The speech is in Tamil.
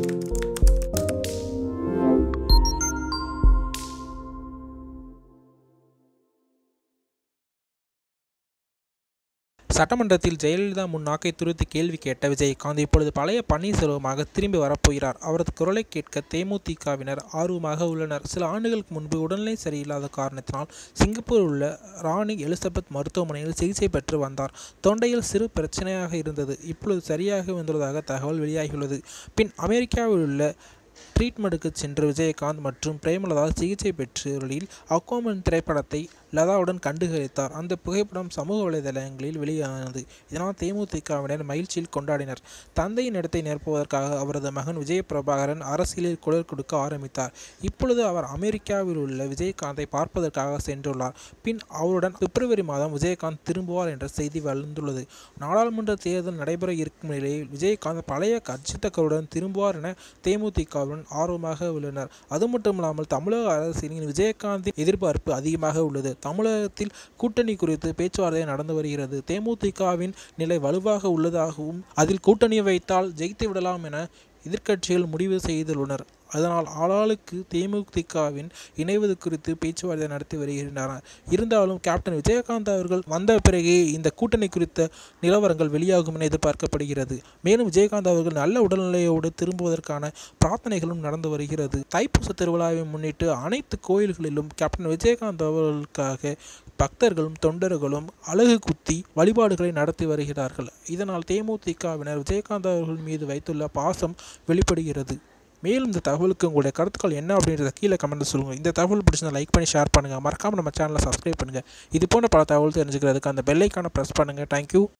சட்டமன்றத்தில் ஜெயலலிதா முன் நாக்கை துருத்தி கேள்வி கேட்ட விஜயகாந்த் இப்பொழுது பழைய பன்னீர்செல்வமாக திரும்பி வரப்போகிறார். அவரது குரலை கேட்க தேமுதிகவினர் ஆர்வமாக உள்ளனர். சில ஆண்டுகளுக்கு முன்பு உடல்நிலை சரியில்லாத காரணத்தினால் சிங்கப்பூரில் உள்ள ராணி எலிசபெத் மருத்துவமனையில் சிகிச்சை பெற்று வந்தார். தொண்டையில் சிறு பிரச்சனையாக இருந்தது. இப்பொழுது சரியாக வந்துள்ளதாக தகவல் வெளியாகியுள்ளது. பின் அமெரிக்காவில் உள்ள ட்ரீட்மெண்ட்டுக்கு சென்ற விஜயகாந்த் மற்றும் பிரேமலதா சிகிச்சை பெற்றவர்களில் அக்வாமன் திரைப்படத்தை லதாவுடன் கண்டுகளித்தார். அந்த புகைப்படம் சமூக வலைதளங்களில் வெளியானது. இதனால் தேமுதிகவினர் மகிழ்ச்சியில் கொண்டாடினர். தந்தையின் இடத்தை நிரப்புவதற்காக அவரது மகன் விஜய பிரபாகரன் அரசியலில் குரல் கொடுக்க ஆரம்பித்தார். இப்பொழுது அவர் அமெரிக்காவில் உள்ள விஜயகாந்தை பார்ப்பதற்காக சென்றுள்ளார். பின் அவருடன் பிப்ரவரி மாதம் விஜயகாந்த் திரும்புவார் என்ற செய்தி வந்துள்ளது. நாடாளுமன்ற தேர்தல் நடைபெற இருக்கும் நிலையில் விஜயகாந்த் பழைய கட்சித்தக்கருடன் திரும்புவார் என தேமுதிகவுடன் ஆர்வமாக உள்ளனர். அது மட்டுமில்லாமல் தமிழக அரசியலில் விஜயகாந்தின் எதிர்பார்ப்பு அதிகமாக உள்ளது. தமிழகத்தில் கூட்டணி குறித்து பேச்சுவார்த்தை நடந்து வருகிறது. தேமுதிகவின் நிலை வலுவாக உள்ளதாகவும் அதில் கூட்டணி வைத்தால் ஜெயித்து விடலாம் என எதிர்க்கட்சிகள் முடிவு செய்துள்ளனர். அதனால் ஆளாளுக்கு தேமுதிகவின் இணைவது குறித்து பேச்சுவார்த்தை நடத்தி வருகின்றனர். இருந்தாலும் கேப்டன் விஜயகாந்த் அவர்கள் வந்த பிறகே இந்த கூட்டணி குறித்த நிலவரங்கள் வெளியாகும் என எதிர்பார்க்கப்படுகிறது. மேலும் விஜயகாந்த் அவர்கள் நல்ல உடல்நிலையோடு திரும்புவதற்கான பிரார்த்தனைகளும் நடந்து வருகிறது. தைப்பூச திருவிழாவை முன்னிட்டு அனைத்து கோயில்களிலும் கேப்டன் விஜயகாந்த் அவர்களுக்காக பக்தர்களும் தொண்டர்களும் அலகு குத்தி வழிபாடுகளை நடத்தி வருகிறார்கள். இதனால் தேமுதிகவினர் விஜயகாந்த் அவர்கள் மீது வைத்துள்ள பாசம் வெளிப்படுகிறது. மேலும் இந்த தகவலுக்கு உங்களுடைய கருத்துக்கள் என்ன அப்படின்றத கீழே கமெண்ட்ல சொல்லுங்கள். இந்த தகவல் பிடிச்சிருந்தா லைக் பண்ணி ஷேர் பண்ணுங்கள். மறக்காமல் நம்ம சேனலை சப்ஸ்கிரைப் பண்ணுங்கள். இது போன்ற பல தகவல் தெரிஞ்சுக்கிறதுக்கு அந்த பெல் ஐக்கானை ப்ரெஸ் பண்ணுங்கள். தேங்க்யூ.